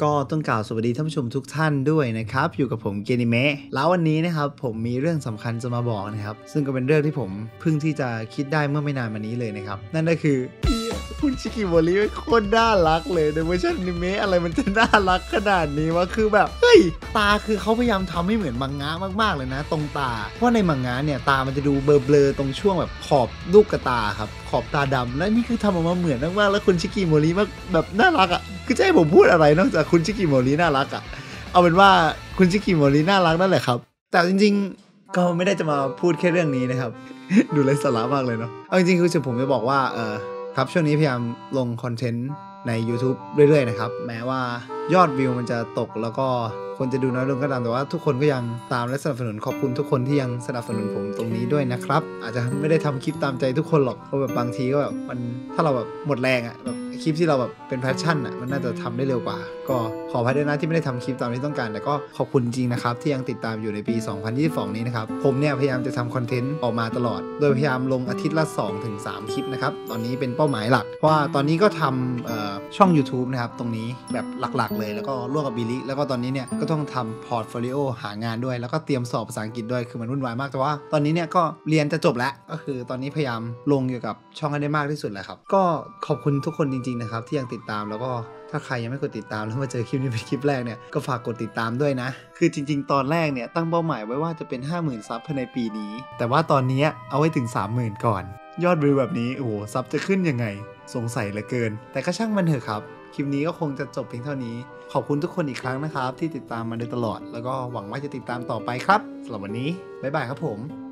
ก็ต้องกล่าวสวัสดีท่านผู้ชมทุกท่านด้วยนะครับอยู่กับผมเกนิเมะแล้ววันนี้นะครับผมมีเรื่องสำคัญจะมาบอกนะครับซึ่งก็เป็นเรื่องที่ผมเพิ่งที่จะคิดได้เมื่อไม่นานมานี้เลยนะครับนั่นก็คือคุณชิกิโมริโคตรน่ารักเลยในเวอร์ชันอนิเมะอะไรมันจะน่ารักขนาดนี้วะคือแบบเฮ้ยตาคือเขาพยายามทำให้เหมือนมังงะมากๆเลยนะตรงตาเพราะในมังงะเนี่ยตามันจะดูเบลอๆตรงช่วงแบบขอบลูกกระตาครับขอบตาดำและนี่คือทำออกมาเหมือนมากๆแล้วคุณชิกิโมริมากแบบน่ารักอ่ะคือจะให้ผมพูดอะไรนอกจากคุณชิกิโมริน่ารักอ่ะเอาเป็นว่าคุณชิกิโมริน่ารักนั่นแหละครับแต่จริงๆก็ไม่ได้จะมาพูดแค่เรื่องนี้นะครับ ดูไร้สาระมากเลยเนาะเอาจริงๆคือผมจะบอกว่าครับช่วงนี้พยายามลงคอนเทนต์ใน YouTube เรื่อยๆนะครับแม้ว่ายอดวิวมันจะตกแล้วก็คนจะดูน้อยลงก็ตามแต่ว่าทุกคนก็ยังตามและสนับสนุนขอบคุณทุกคนที่ยังสนับสนุนผมตรงนี้ด้วยนะครับอาจจะไม่ได้ทำคลิปตามใจทุกคนหรอกเพราะแบบบางทีก็แบบมันถ้าเราแบบหมดแรงอะแบบคลิปที่เราแบบเป็นแพชชั่นอะมันน่าจะทำได้เร็วกว่าก็ขออภัยด้วยนะที่ไม่ได้ทำคลิปตามที่ต้องการแต่ก็ขอบคุณจริงนะครับที่ยังติดตามอยู่ในปี 2022 นี้นะครับผมเนี่ยพยายามจะทำคอนเทนต์ออกมาตลอดโดยพยายามลงอาทิตย์ละ 2-3 คลิปนะครับตอนนี้เป็นเป้าหมายหลักเพราะว่าตอนนี้ก็ทำช่อง YouTube นะครับตรงนี้แบบหลักๆเลยแล้วก็ร่วมกับบิลลี่แล้วก็ตอนนี้เนี่ยก็ต้องทำพอร์ตโฟลิโอหางานด้วยแล้วก็เตรียมสอบภาษาอังกฤษด้วยคือมันวุ่นวายมากแต่ว่าตอนนี้เนี่ยก็เรียนจะจบแล้วก็คือตอนนี้พยายามลงเกี่ยวกับช่องให้ได้มากที่สุดแหละครับก็ขอบคุณทุกคนจริงๆนะครับที่ยังติดตามแล้วก็ถ้าใครยังไม่กดติดตามแล้วมาเจอคลิปนี้เป็นคลิปแรกเนี่ยก็ฝากกดติดตามด้วยนะคือจริงๆตอนแรกเนี่ยตั้งเป้าหมายไว้ว่าจะเป็น 50,000 ซับภายในปีนี้แต่ว่าตอนนี้เอาไว้ถึง 30,000 ก่อนยอดวิวแบบนี้โอ้โหซับจะขึ้นยังไงสงสัยเหลือเกินแต่ก็ช่างมันเถอะครับคลิปนี้ก็คงจะจบเพียงเท่านี้ขอบคุณทุกคนอีกครั้งนะครับที่ติดตามมาโดยตลอดแล้วก็หวังว่าจะติดตามต่อไปครับสำหรับวันนี้บ๊ายบายครับผม